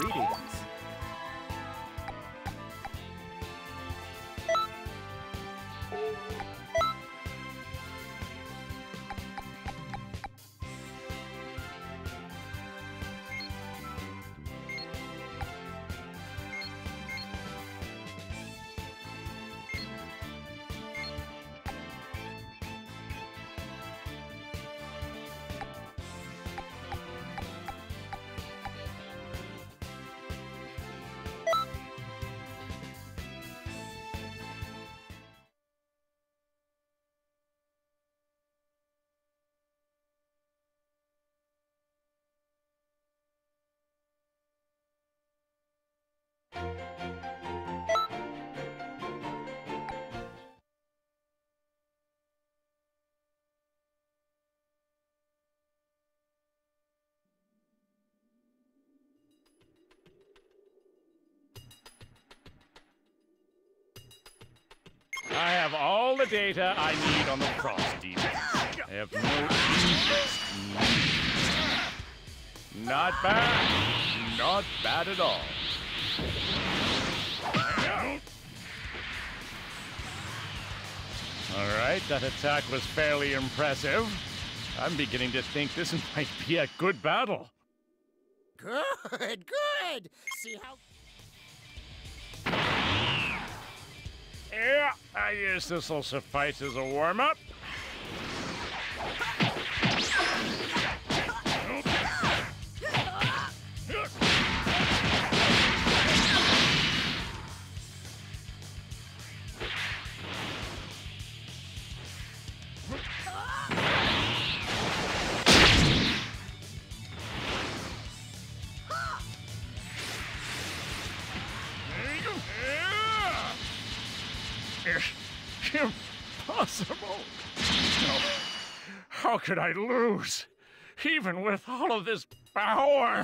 Greetings. I have all the data I need on the Frost Demon. I have no interest in Not bad. Not bad at all. Alright, that attack was fairly impressive. I'm beginning to think this might be a good battle. Good, good. See how... Yeah, I guess this'll suffice as a warm-up. Impossible! No. How could I lose? Even with all of this power?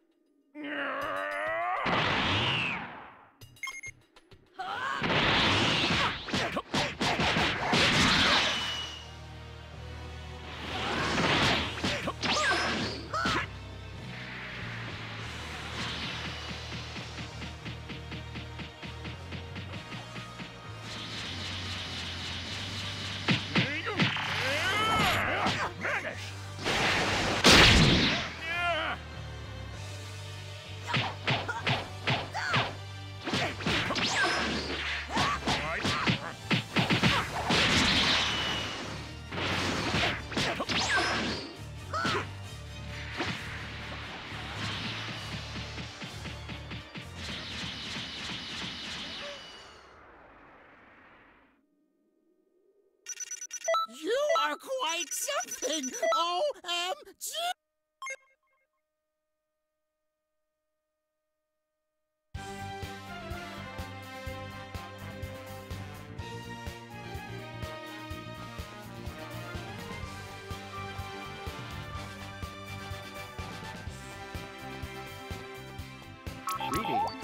You are quite something! OMG! Greetings.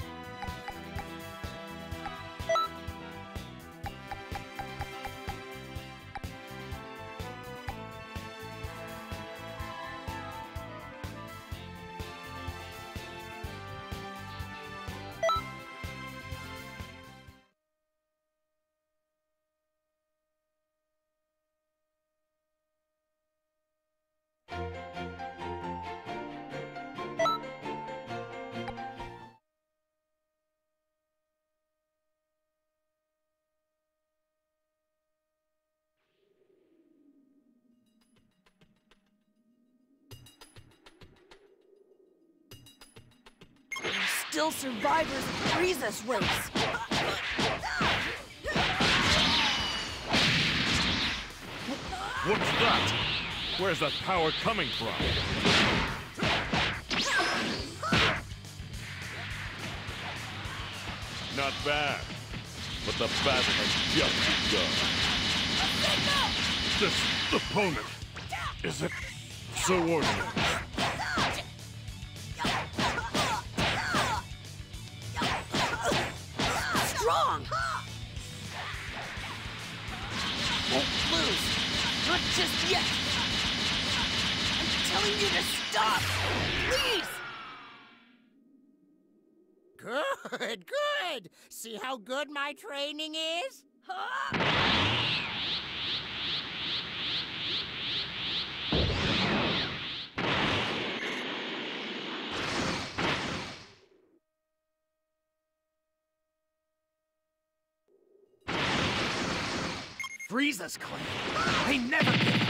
Still survivors of the Riza's race. What's that? Where's that power coming from? Not bad. But the battle has just begun. This opponent isn't so ordinary. Strong! Won't lose. Not just yet. I'm telling you to stop. Please! Good, good. See how good my training is? Frieza's clan. They never give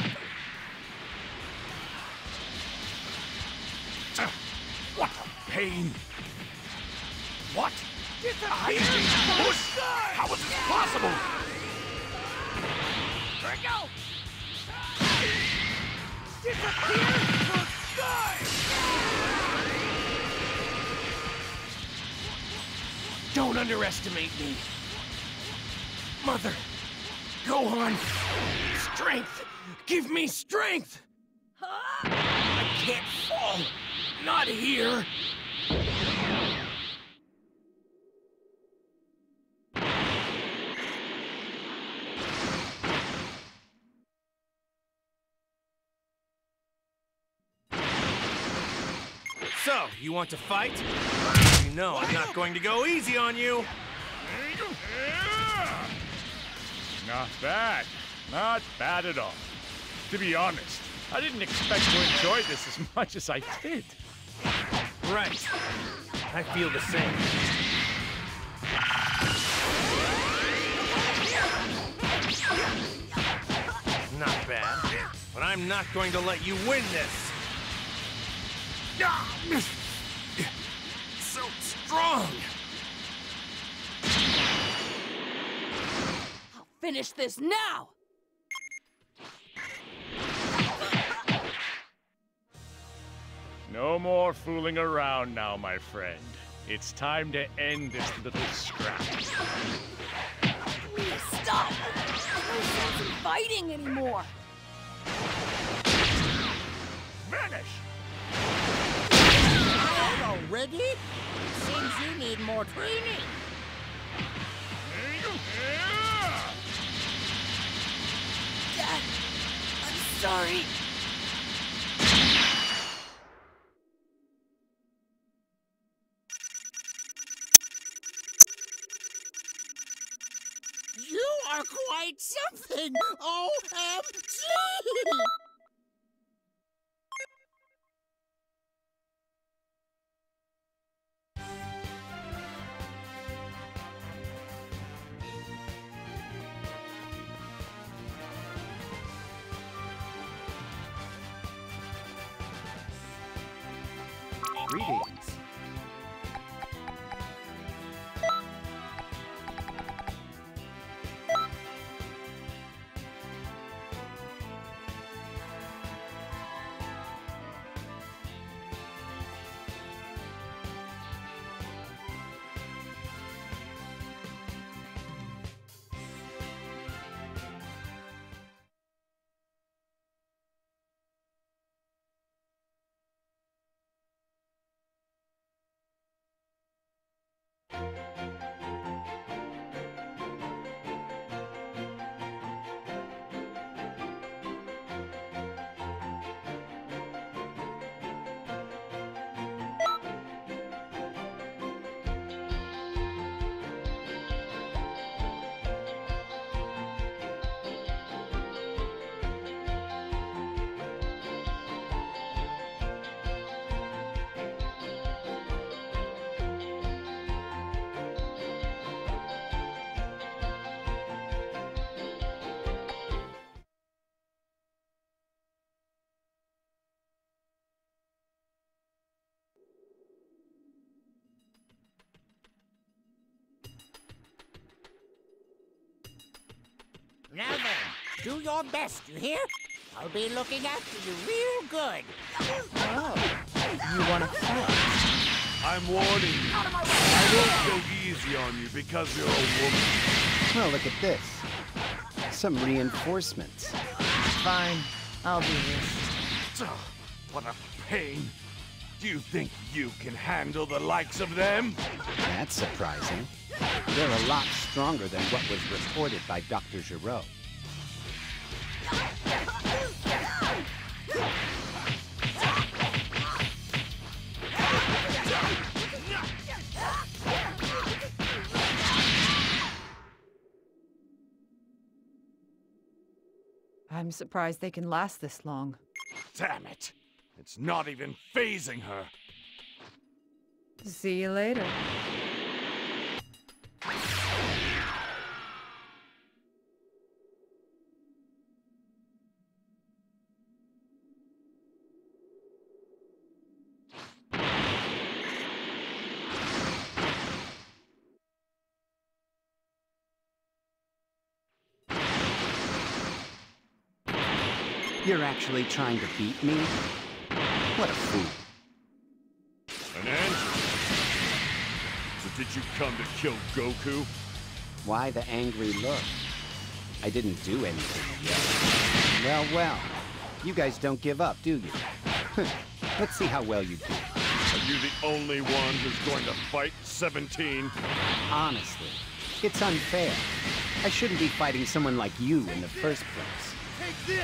up. What a pain! What? I Disappear! being pushed? How is this possible? There we go! Disappear for good! Don't underestimate me. Mother, go on. Strength! Give me strength! I can't fall. Not here. So, you want to fight? You know I'm not going to go easy on you. Not bad. Not bad at all. To be honest, I didn't expect to enjoy this as much as I did. Right. I feel the same. Not bad. But I'm not going to let you win this. So strong. I'll finish this now! No more fooling around now, my friend. It's time to end this little scrap. Please stop! No sense in fighting anymore! Vanish! Already? Seems you need more training. Dad, I'm sorry. You are quite something! OMG! Greetings. Now then, do your best, you hear? I'll be looking after you real good. You want to fight? I'm warning you. I won't take easy on you because you're a woman. Well, look at this. Some reinforcements. Fine, I'll do this. What a pain. Do you think you can handle the likes of them? That's surprising. They're a lot stronger than what was reported by Dr. Giraud. I'm surprised they can last this long. Damn it! It's not even phasing her. See you later. You're actually trying to beat me? What a fool. An android? So did you come to kill Goku? Why the angry look? I didn't do anything yet. Well, well. You guys don't give up, do you? Let's see how well you do. Are you the only one who's going to fight 17? Honestly, it's unfair. I shouldn't be fighting someone like you in the first place. Take this!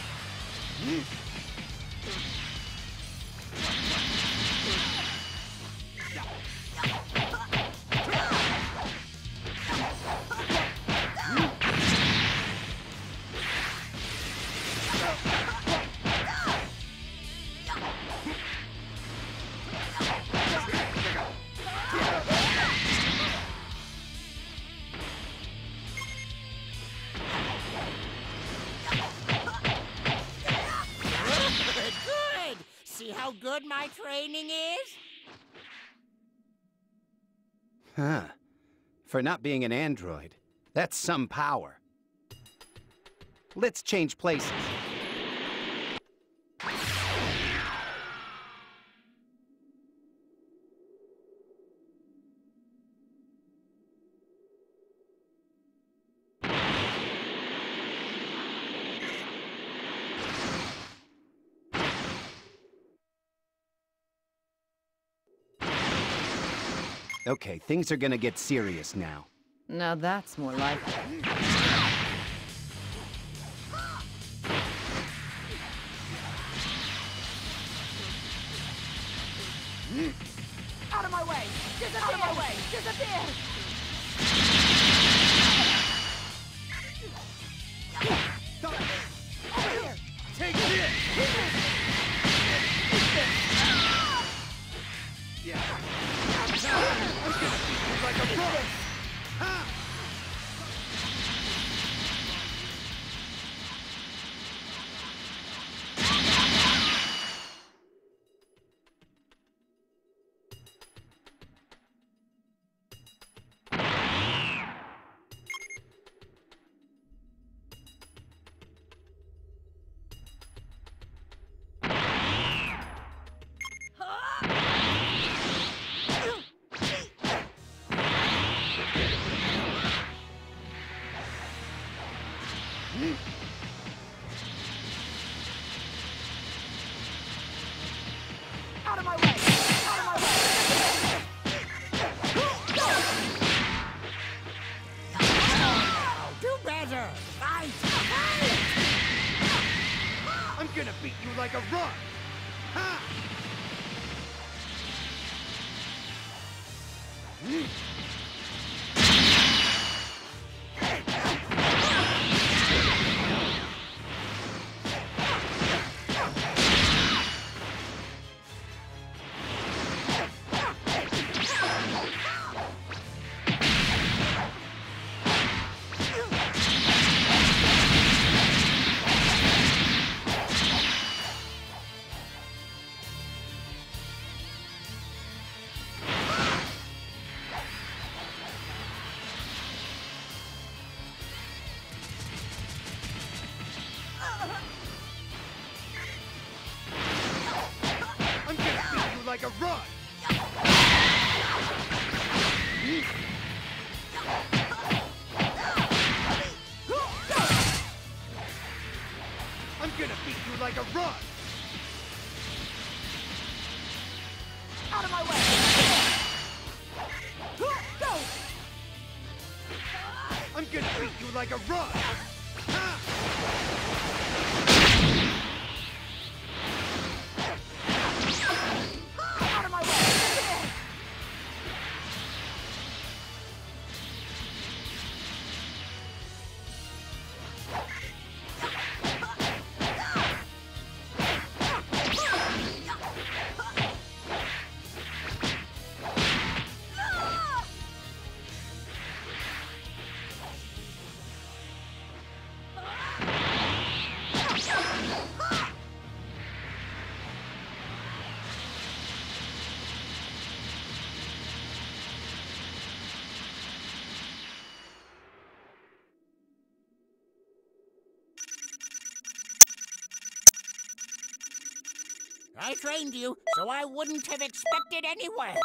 Good! See how good my training is? Huh. For not being an android, that's some power. Let's change places. Okay, things are gonna get serious now. Now that's more like it. Out of my way! Disappear! Out of my way! Disappear! Over here! Take this! Like a rock! Ha! Out of my way! Out of my way! Do better! Fight! Fight! I'm gonna beat you like a rock! Ha! I'm gonna beat you like a rock! I'm gonna beat you like a rock! Out of my way! Go! I'm gonna beat you like a rock! Ha! Out of my way! I trained you, so I wouldn't have expected any worse.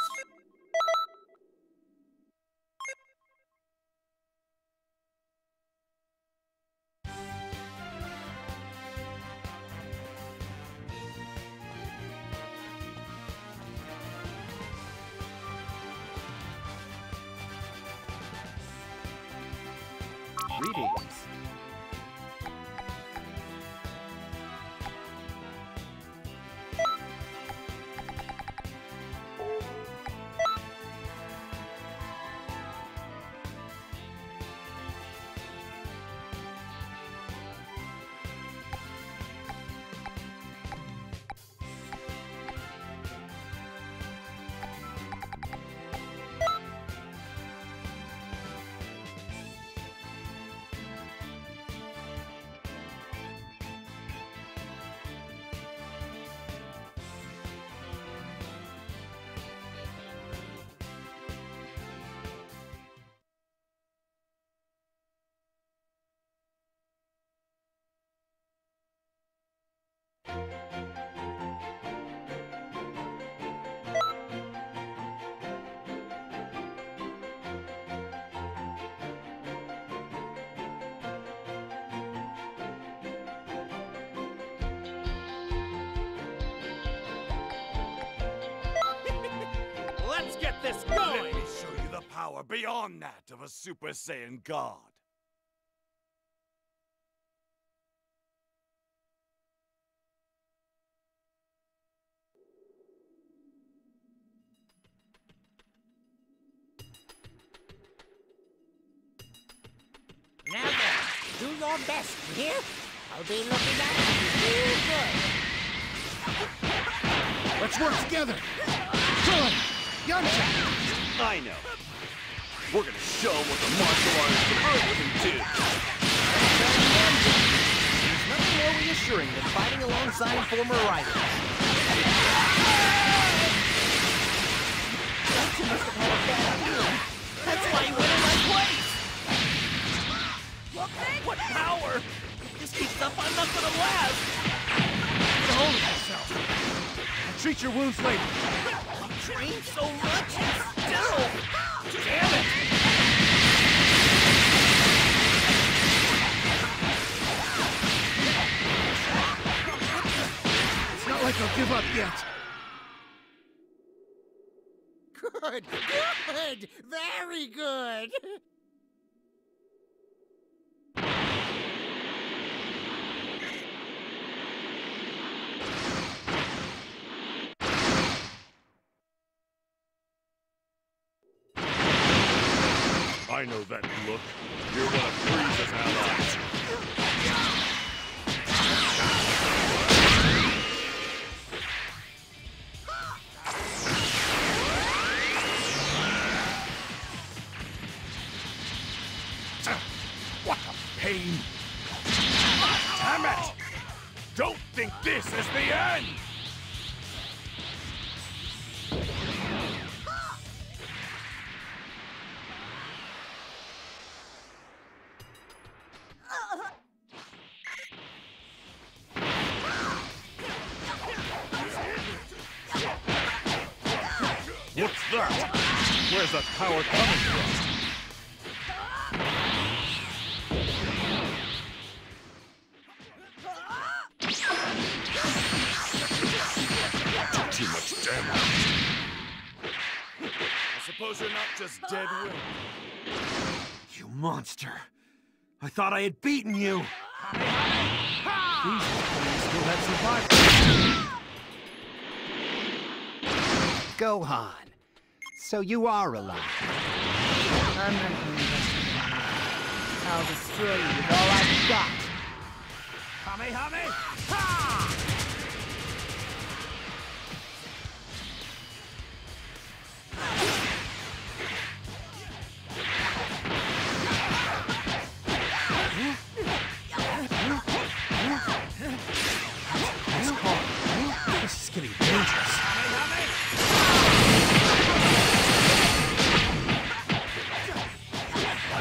Greetings. Let's get this Let going! me show you the power beyond that of a Super Saiyan God. Now then, do your best, you hear? I'll be looking after you real good. Let's work together. Krillin, Yamcha. I know. We're gonna show 'em what the martial artist of Earth can do. There's nothing more reassuring than fighting alongside former rivals. Yamcha must have had a bad feeling. That's why he went in my place. What power? If this keeps up, I'm not gonna last! Get a hold of yourself. I'll treat your wounds later. I trained so much and still... Damn it! It's not like I'll give up yet. Good, good, very good. I know that look. You're one of Frieza's allies. What a pain! Damn it! Don't think this is the end! What's that? Where's that power coming from? Too much damage. I suppose you're not just dead weight. You monster. I thought I had beaten you. These still have survived. Gohan. So you are alive. I'm not going to investigate. I'll destroy you with all I've got. This is getting dangerous.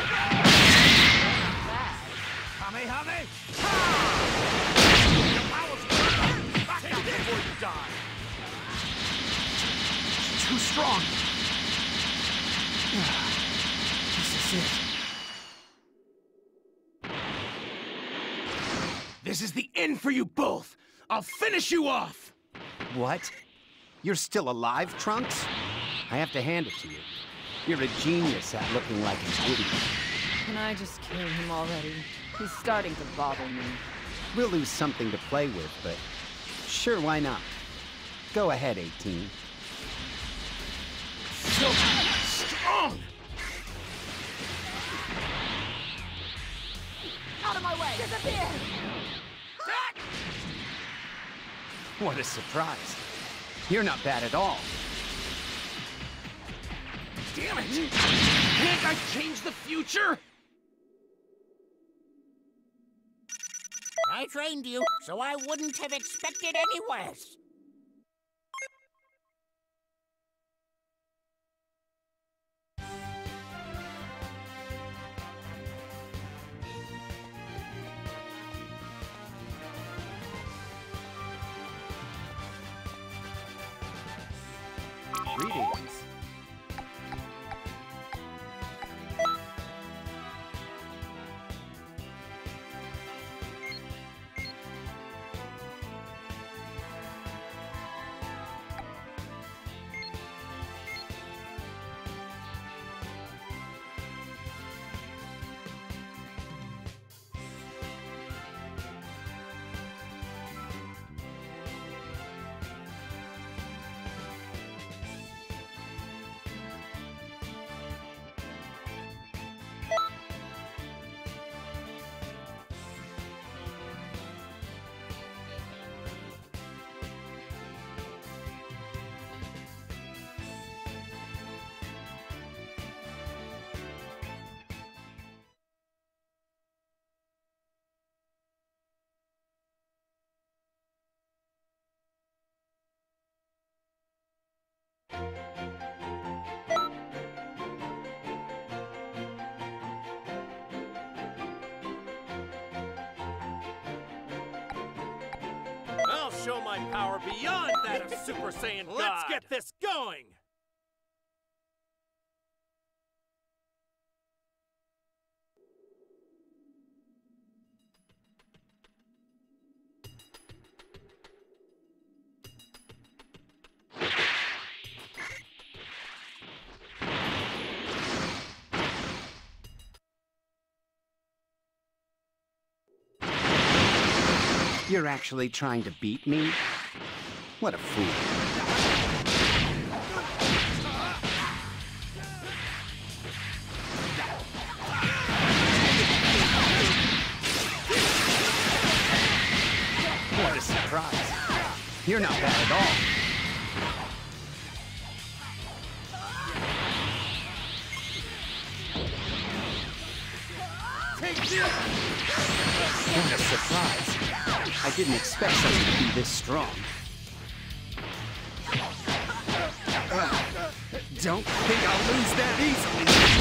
Your power strong. This is it. This is the end for you both. I'll finish you off. What? You're still alive, Trunks? I have to hand it to you. You're a genius at looking like an idiot. Can I just kill him already? He's starting to bother me. We'll lose something to play with, but sure, why not? Go ahead, 18. So strong! Out of my way! Disappear! What a surprise. You're not bad at all. Damn it! Can't I change the future? I trained you, so I wouldn't have expected any worse. Greetings. I'll show my power beyond that of Super Saiyan God. Let's get this going! You're actually trying to beat me? What a fool. What a surprise. You're not bad at all. What a surprise. I didn't expect something to be this strong. Don't think I'll lose that easily.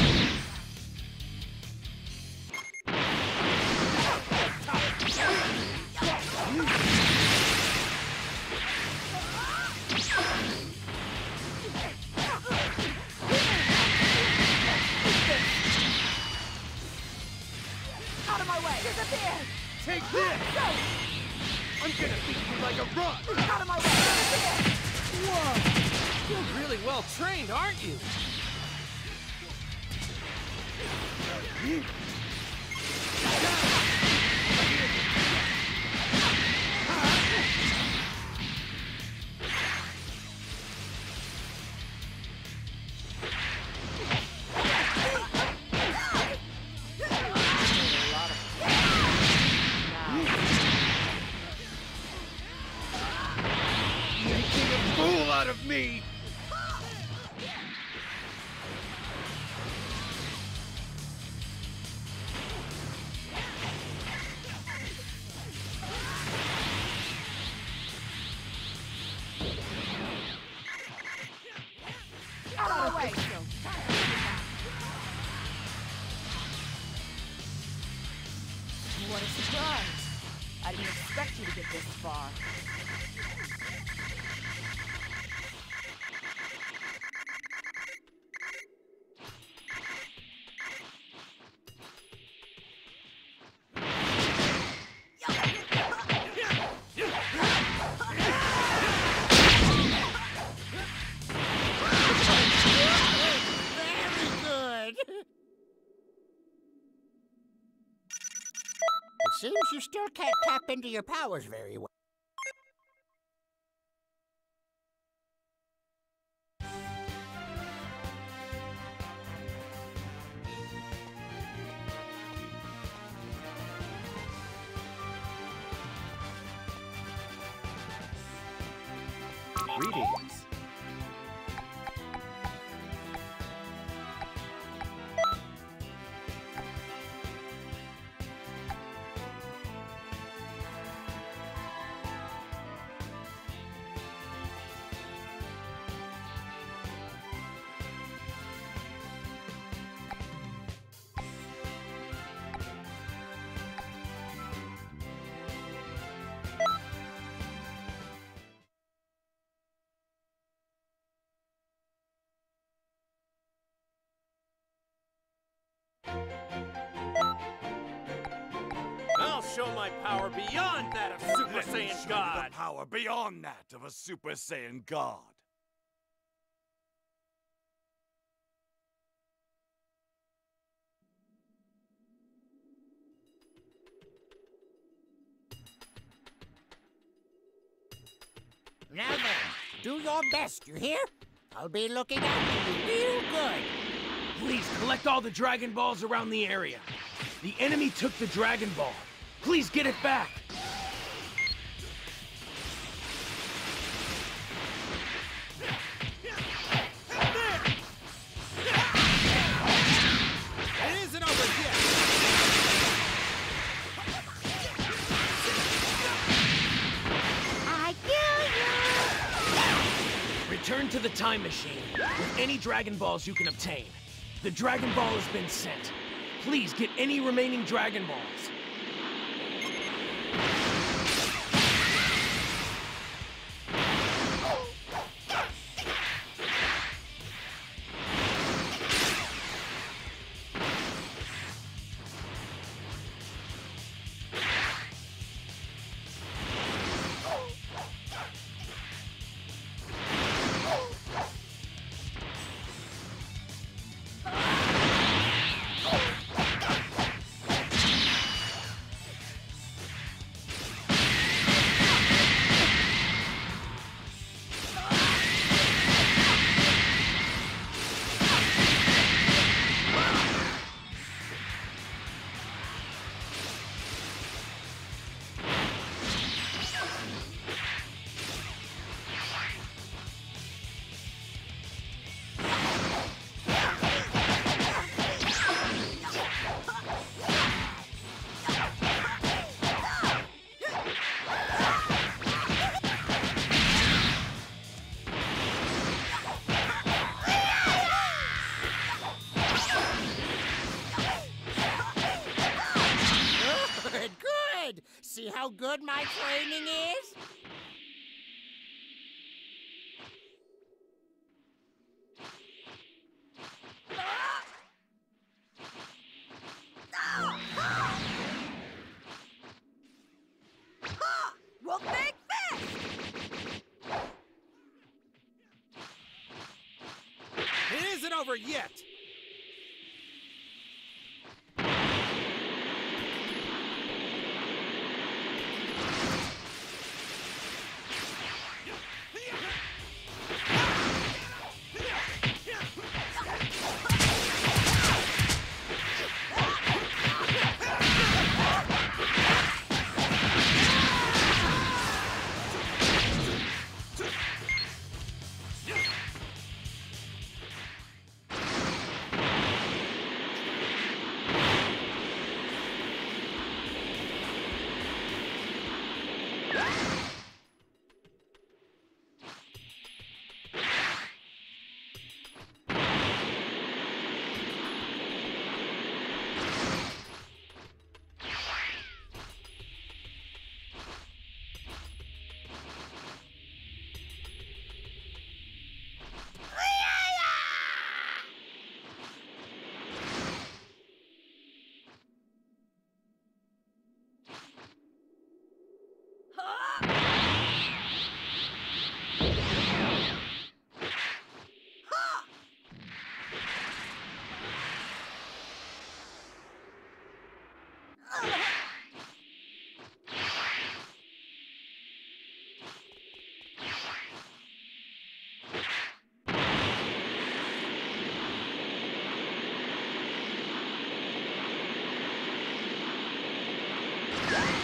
Out of my way! Disappear! Take this! Go! I'm gonna beat you like a rock! Out of my way! Disappear! Whoa! You're really well trained, aren't you? Making a fool out of me! Out of my way! What a surprise. I didn't expect you to get this far. Seems you still can't tap into your powers very well. Greetings. I'll show my power beyond that of Super Let me Saiyan show God. you the power beyond that of a Super Saiyan God. Now then, do your best, you hear? I'll be looking after you real good. Please collect all the Dragon Balls around the area. The enemy took the Dragon Ball. Please get it back. It isn't over yet. I kill you! Return to the time machine with any Dragon Balls you can obtain. The Dragon Ball has been sent. Please get any remaining Dragon Balls. Good, good! See how good my training is? We'll make this! It isn't over yet.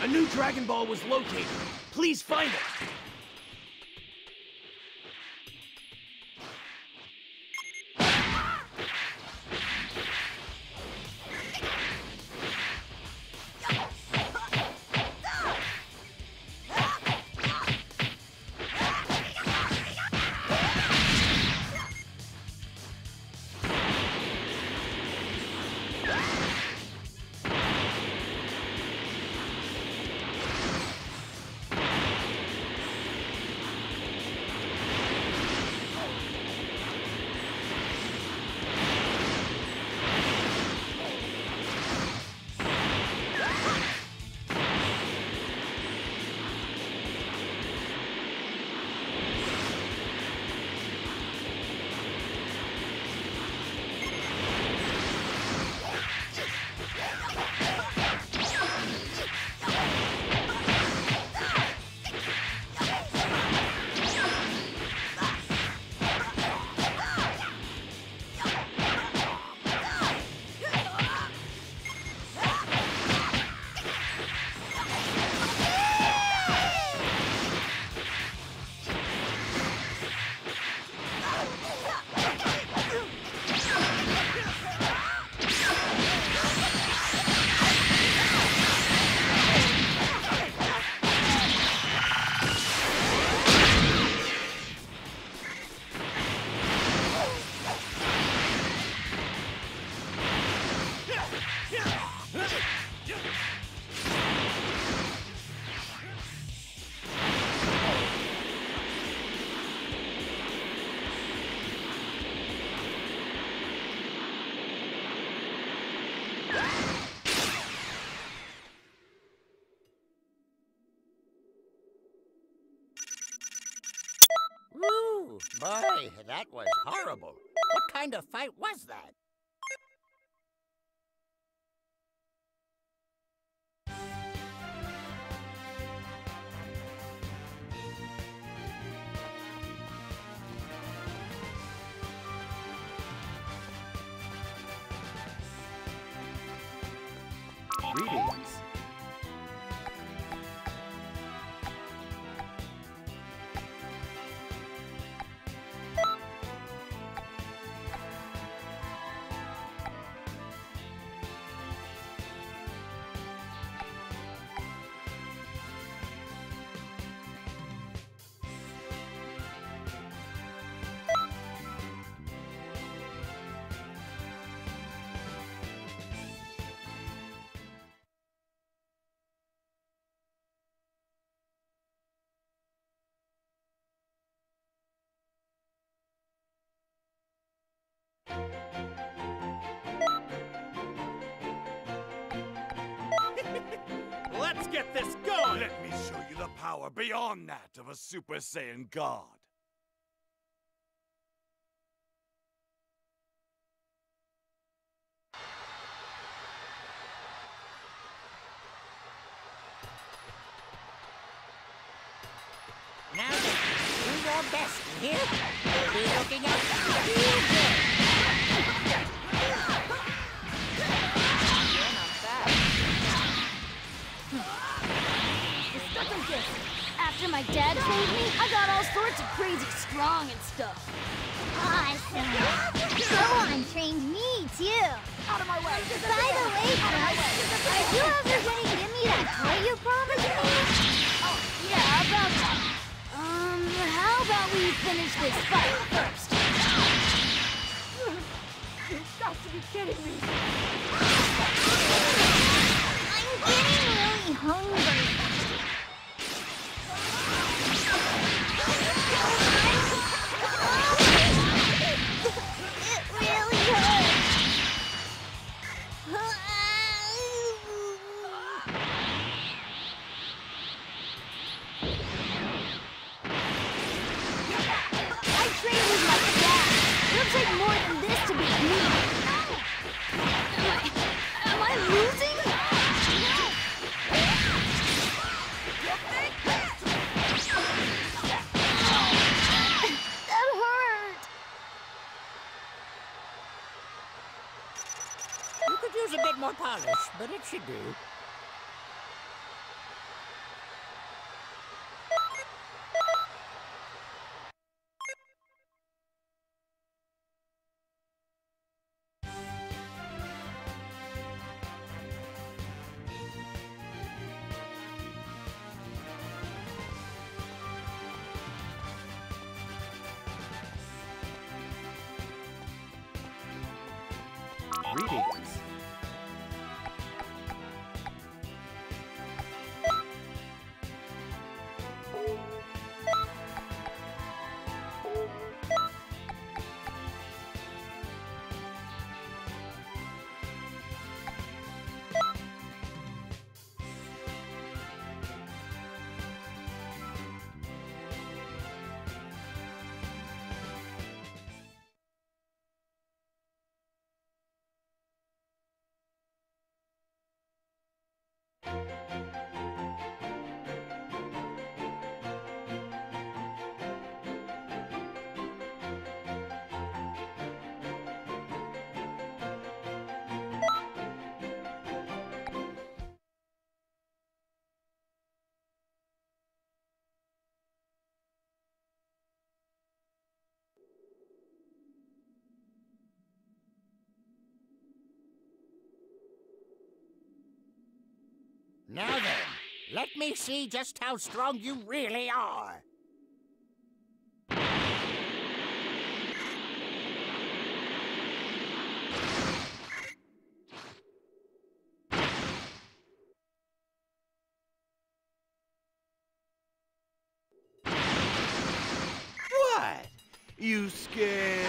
A new Dragon Ball was located. Please find it. Ooh, boy, that was horrible. What kind of fight was that? Greetings. Let's get this going! Let me show you the power beyond that of a Super Saiyan God. Now then, do your best, you hear? We'll be looking out for you. You're not bad. It's stuff like this. After my dad trained me, I got all sorts of crazy strong and stuff. Awesome. Gohan trained me, too. Out of my way. By the way, Trunks, are you ever going to give me that toy you promised me? Oh, yeah, about that. How about we finish this fight first? You've got to be kidding me. I'm getting really hungry. It really hurts. I trained with my dad. It'll take more than this to beat me. Am I losing? That hurt. You could use a bit more polish, but it should do. Greetings. Now then, let me see just how strong you really are. What? You scared?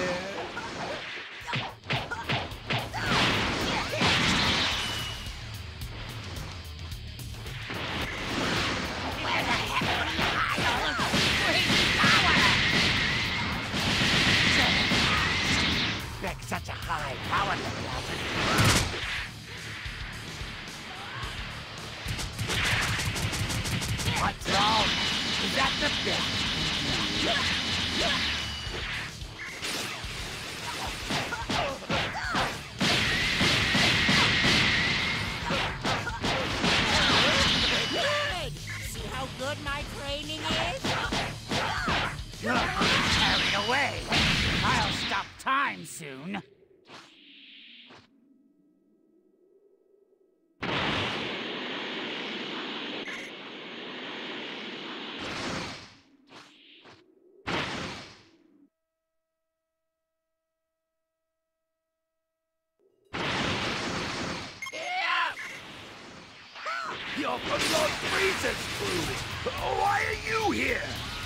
Such a high power level. What's wrong? Is that the best? Good! See how good my training is? You're carried away. I'll stop time soon. You're from Lord Frieza's crew! Why are you here?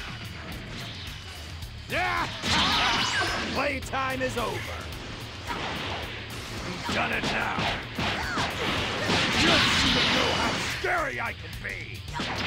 Yeah! Playtime is over. You've done it now. You'll soon know how scary I can be.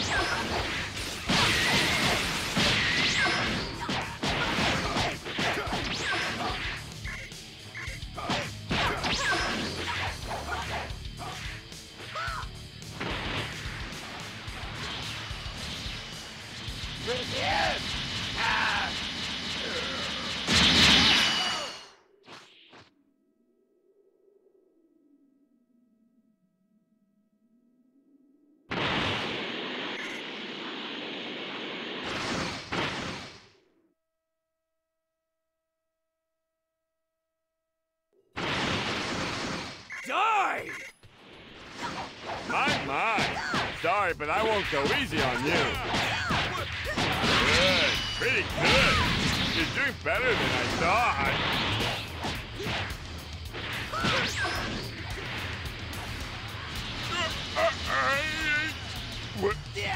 Die! My. Sorry, but I won't go easy on you. Good. Pretty good. You're doing better than I thought. What?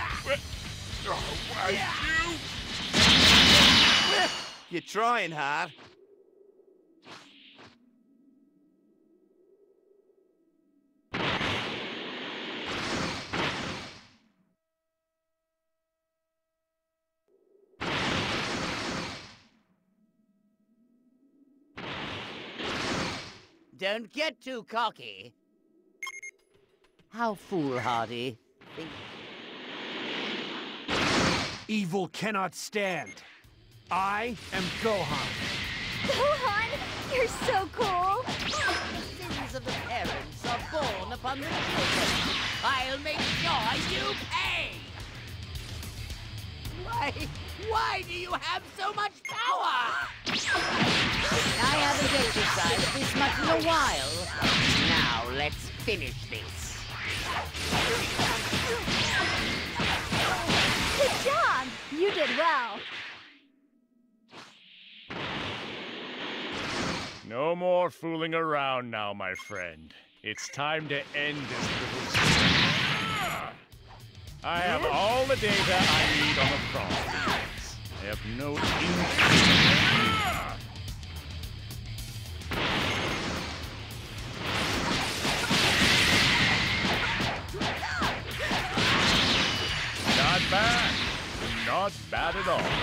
Why you? You're trying hard. Don't get too cocky. How foolhardy. Evil cannot stand. I am Gohan. Gohan, you're so cool. The sins of the parents are born upon the children. I'll make sure you pay. Why do you have so much power? I haven't exercised this much in a while. Now let's finish this. Good job. You did well. No more fooling around now, my friend. It's time to end this little story. I have all the data I need on the Frostbeards. I have no Not bad. Not bad at all.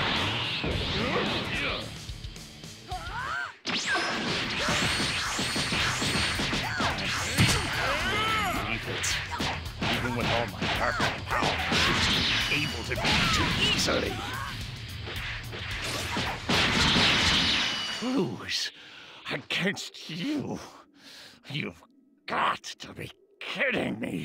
Believe it. Even with all my perfect power, I shouldn't be able to beat too easily. Lose against you? You've got to be kidding me.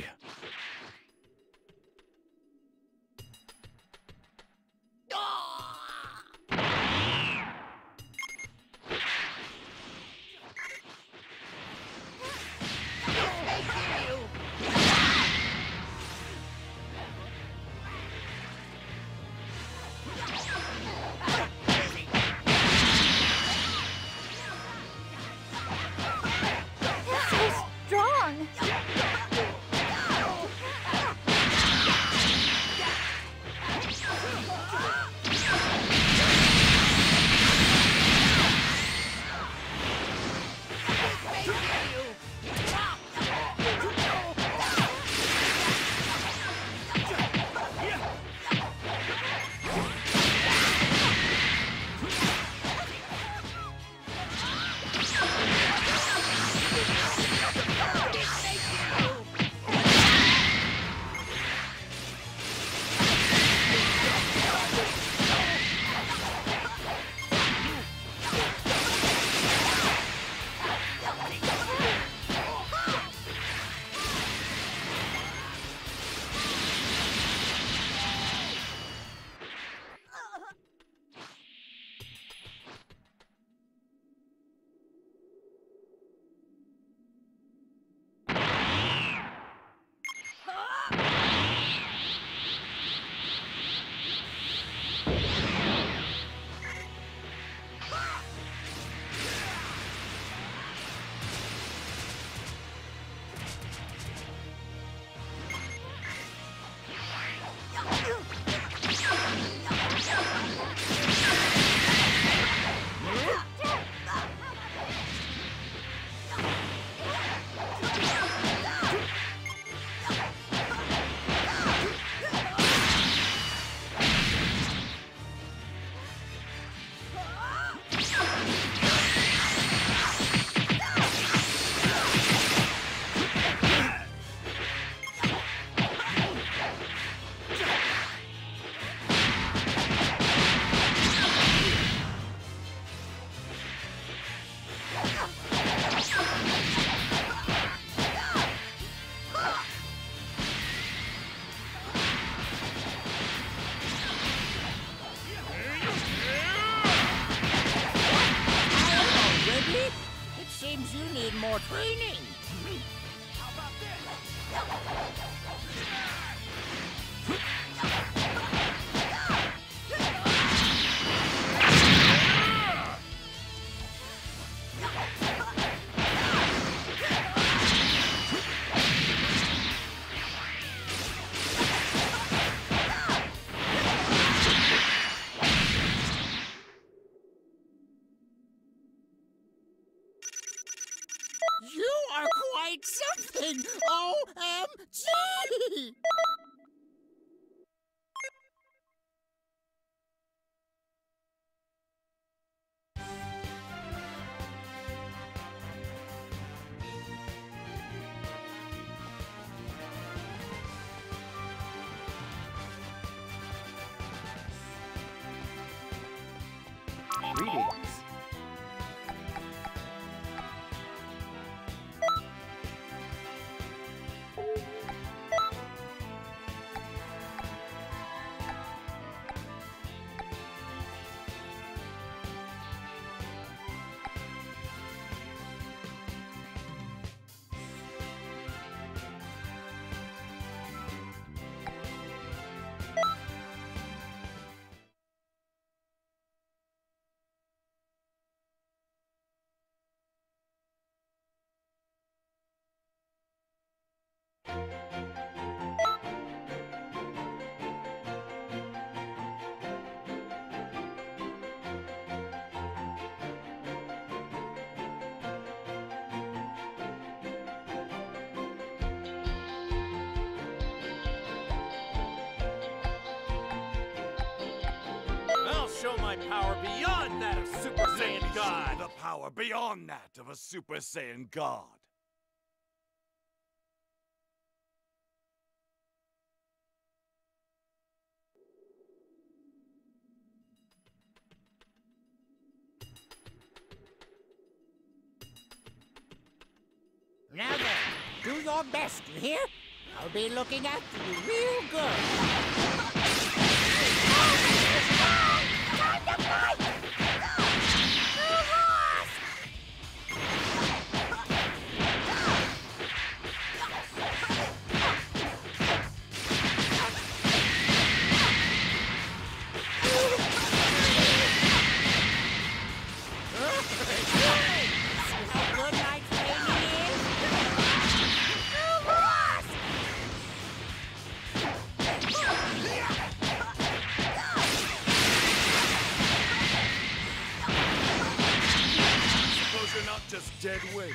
more training. How about this? You are quite something! OMG! Greetings. show my power beyond that of Super Saiyan God. The power beyond that of a Super Saiyan God. Now then, do your best, you hear? I'll be looking after you real good. Time to fight! You lost! See how good my training is? You lost! Suppose you're not just dead weight.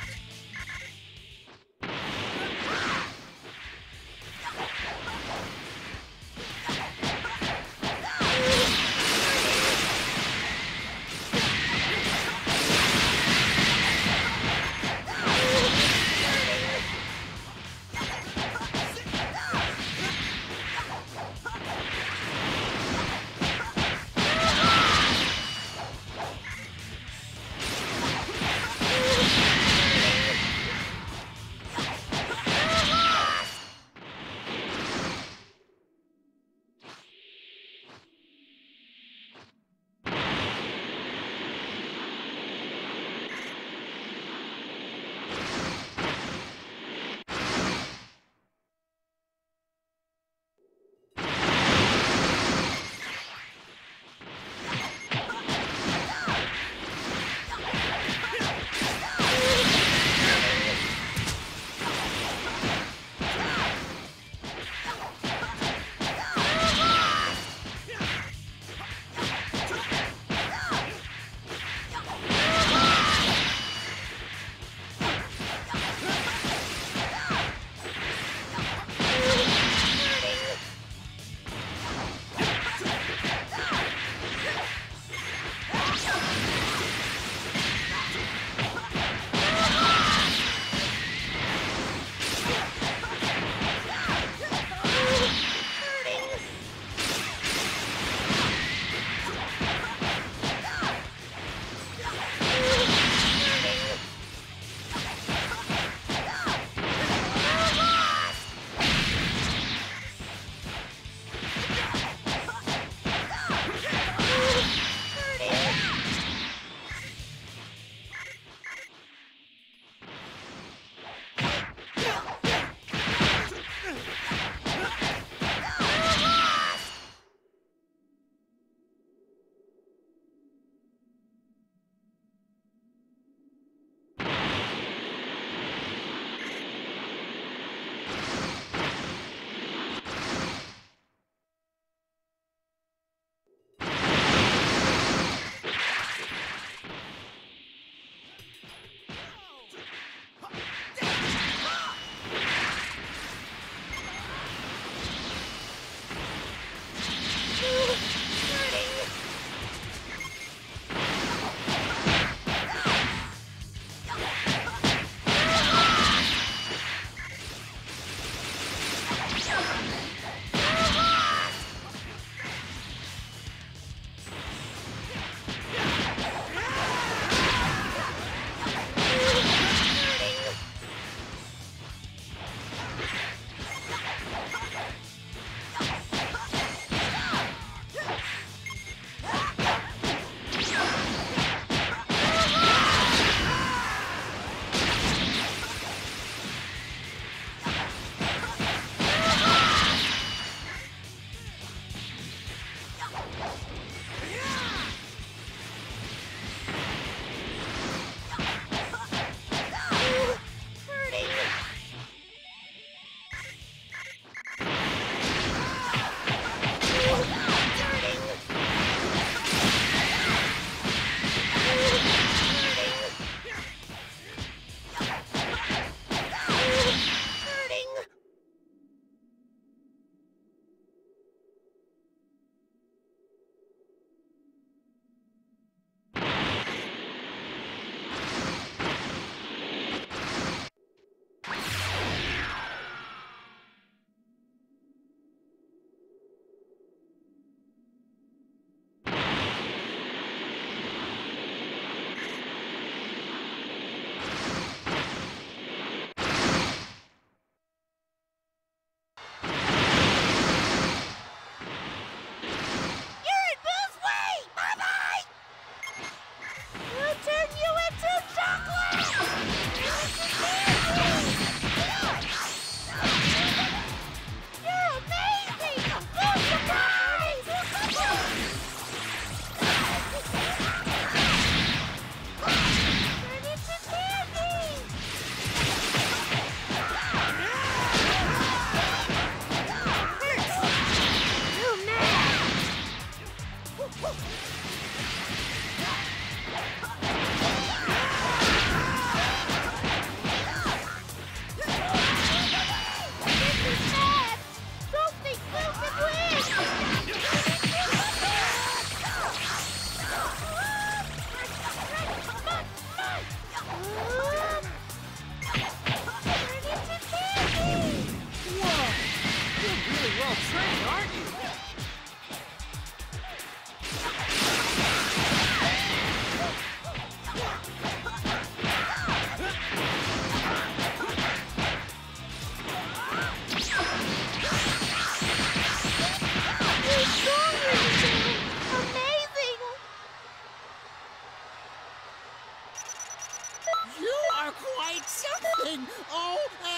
nothing! Oh,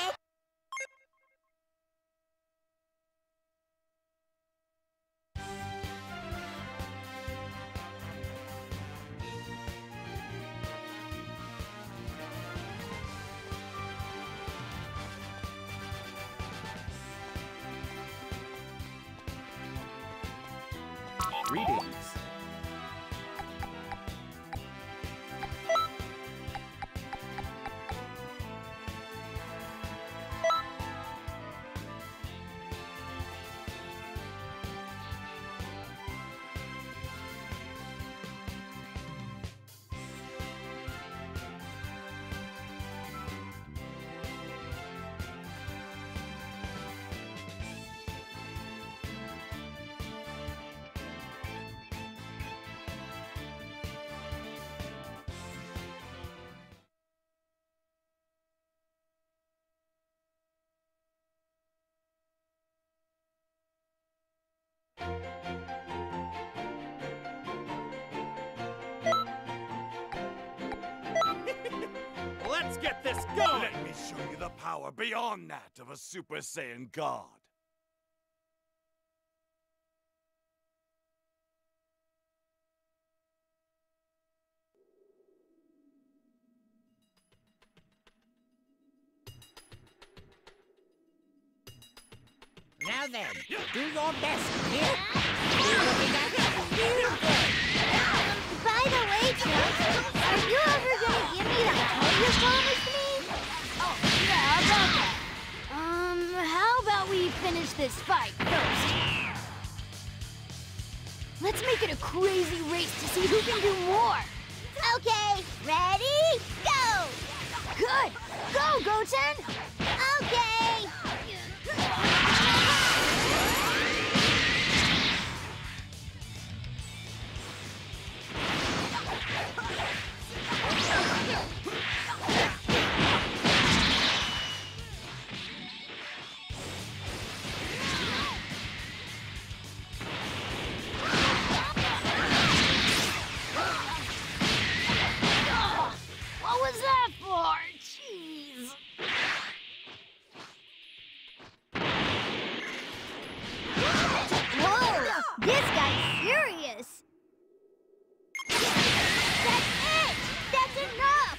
Greetings. Let's get this going! Let me show you the power beyond that of a Super Saiyan God. now then, do your best, here. You're looking at real good. By the way, Trunks, are you ever gonna give me that toy you promised me? Oh, yeah, about that. How about we finish this fight first? Let's make it a crazy race to see who can do more. Okay, ready, go! Good! Go, Goten! Okay! What was that for? Jeez. Whoa! This guy's serious. That's it! That's enough!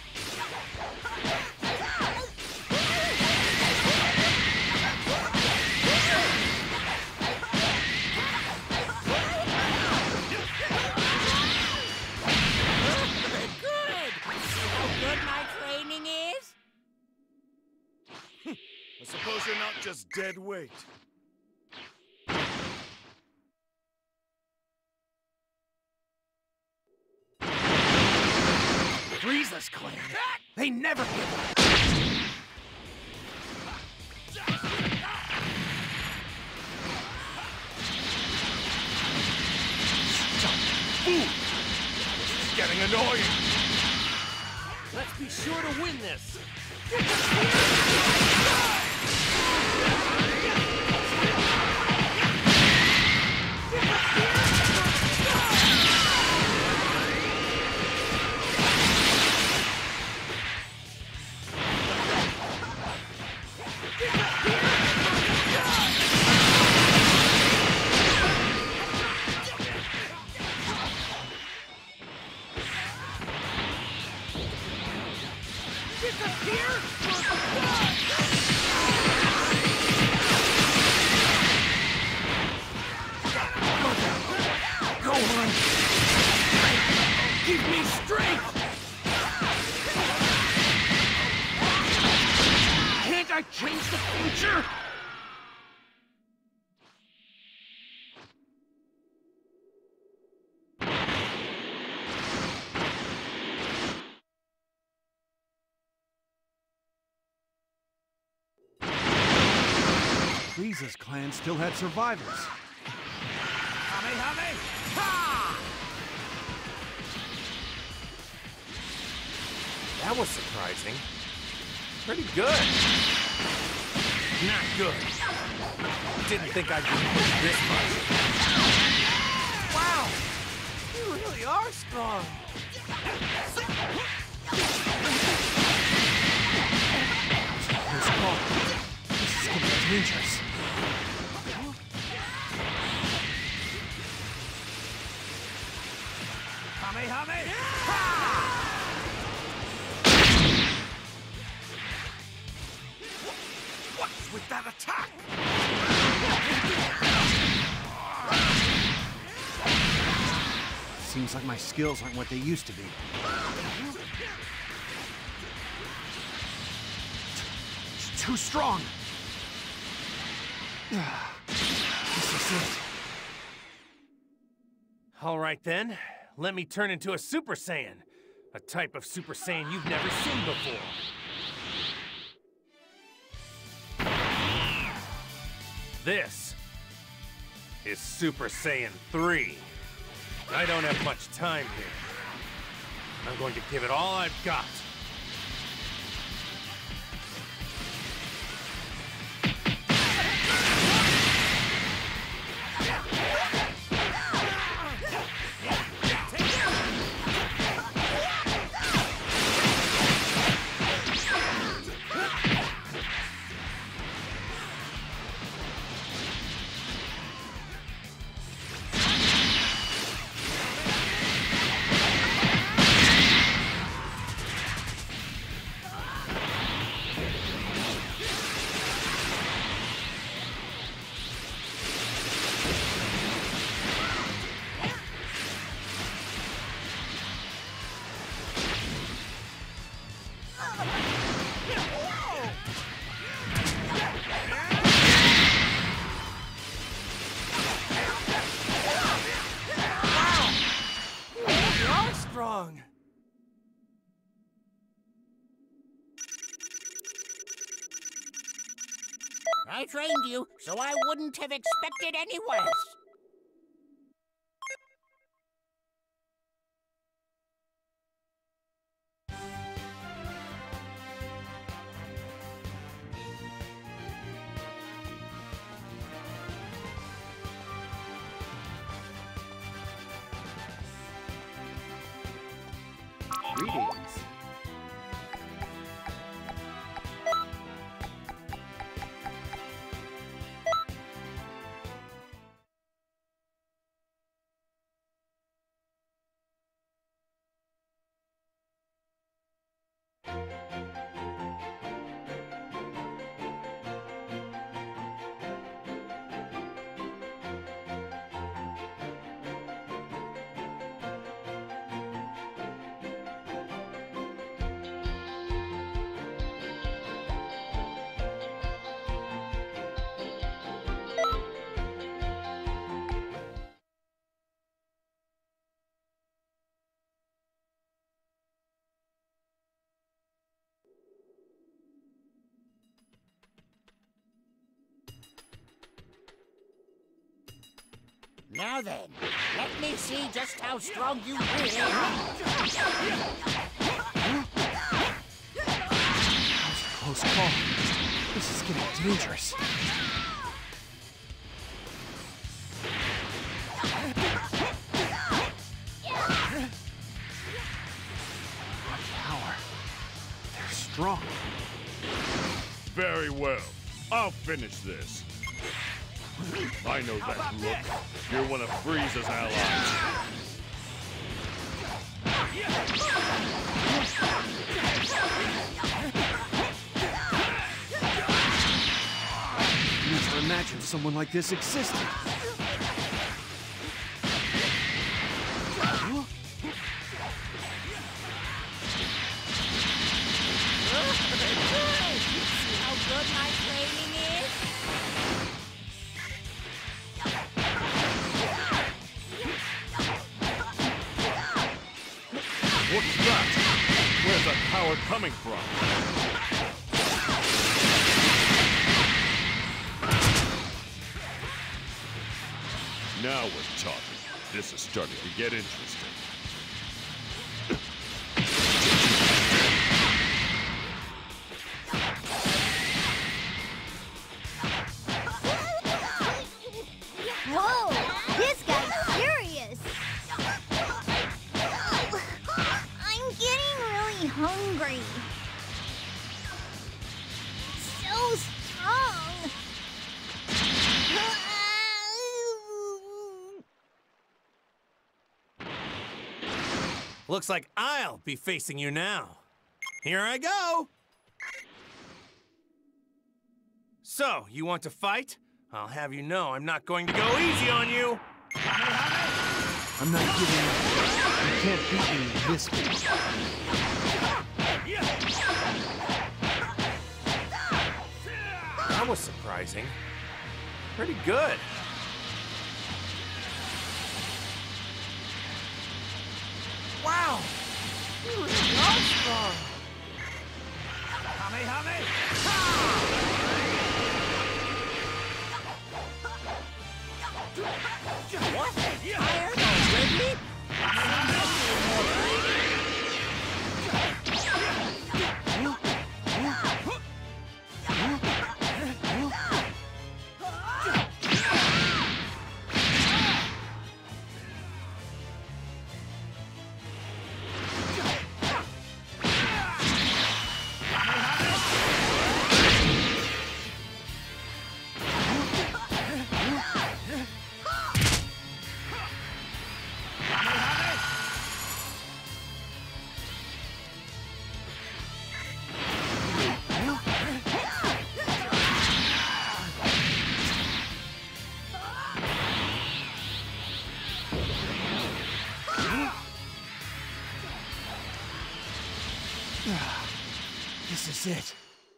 Good! See how good my training is? I suppose you're not just dead weight. Frieza's clan. They never give up. This is getting annoying. Let's be sure to win this! Go on! Give me strength! Can't I change the future? Frieza's clan still had survivors. That was surprising. Pretty good. Not good. Didn't think I'd be pushed this much. Wow! You really are strong. dangerous. What's with that attack? Seems like my skills aren't what they used to be. It's too strong. This is it. All right then, let me turn into a Super Saiyan. A type of Super Saiyan you've never seen before. This is Super Saiyan 3. I don't have much time here. I'm going to give it all I've got. Strong. I trained you, so I wouldn't have expected any worse. Greetings. Now then, let me see just how strong you really are. That was a close call. This is getting dangerous. Power. They're strong. Very well. I'll finish this. I know that look. You're one of Frieza's allies. Never imagined someone like this existed. See how good my training is? What's that? Where's that power coming from? Now we're talking. This is starting to get interesting. Whoa! This guy's serious! I'm getting really hungry. So strong! Looks like I'll be facing you now. Here I go! So, you want to fight? I'll have you know I'm not going to go easy on you! I'm not giving up. You can't beat me this game. That was surprising. Pretty good. Wow! You really are strong! What? Tired already? This is it.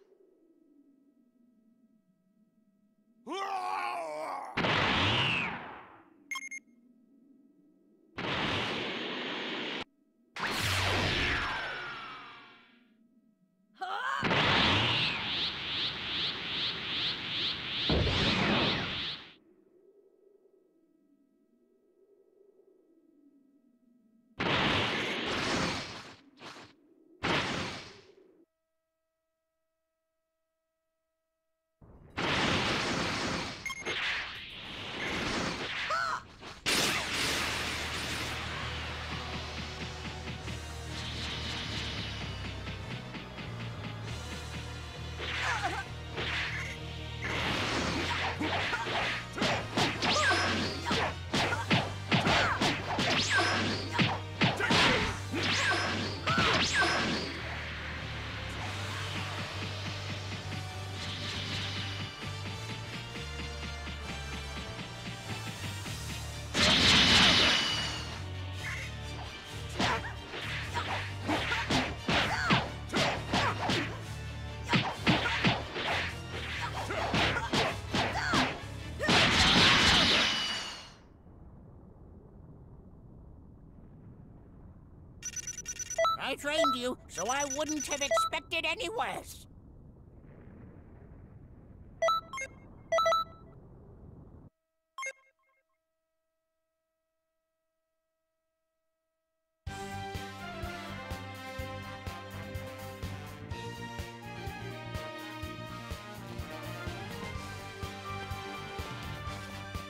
I trained you, so I wouldn't have expected any worse.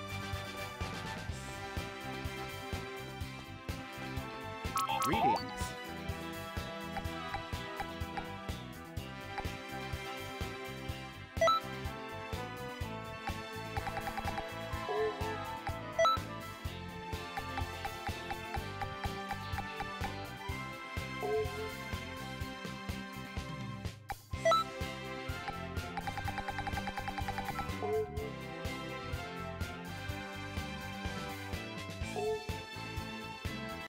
Greetings.